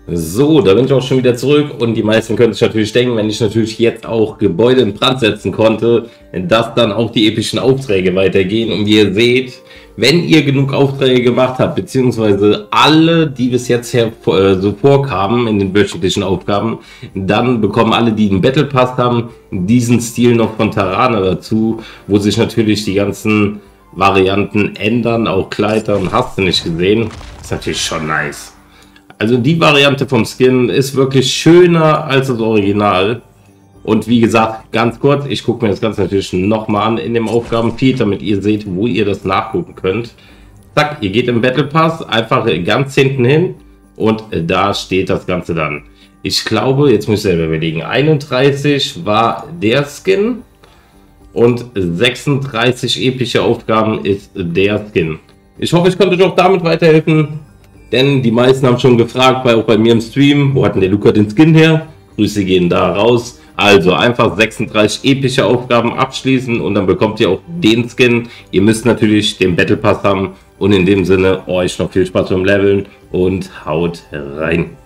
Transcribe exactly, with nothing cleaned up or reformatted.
So, da bin ich auch schon wieder zurück und die meisten können sich natürlich denken, wenn ich natürlich jetzt auch Gebäude in Brand setzen konnte, dass dann auch die epischen Aufträge weitergehen. Und wie ihr seht, wenn ihr genug Aufträge gemacht habt, beziehungsweise alle, die bis jetzt her, äh, so vorkamen in den wöchentlichen Aufgaben, dann bekommen alle, die einen Battle Pass haben, diesen Stil noch von Tarana dazu, wo sich natürlich die ganzen Varianten ändern, auch Kleider und hast du nicht gesehen. Ist natürlich schon nice. Also die Variante vom Skin ist wirklich schöner als das Original. Und wie gesagt, ganz kurz, ich gucke mir das Ganze natürlich nochmal an in dem Aufgabenfeed, damit ihr seht, wo ihr das nachgucken könnt. Zack, ihr geht im Battle Pass einfach ganz hinten hin und da steht das Ganze dann. Ich glaube, jetzt muss ich selber überlegen, einunddreißig war der Skin und sechsunddreißig epische Aufgaben ist der Skin. Ich hoffe, ich konnte euch auch damit weiterhelfen. Denn die meisten haben schon gefragt, bei, auch bei mir im Stream, wo hat denn der Luca den Skin her? Grüße gehen da raus. Also einfach sechsunddreißig epische Aufgaben abschließen und dann bekommt ihr auch den Skin. Ihr müsst natürlich den Battle Pass haben und in dem Sinne euch noch viel Spaß beim Leveln und haut rein.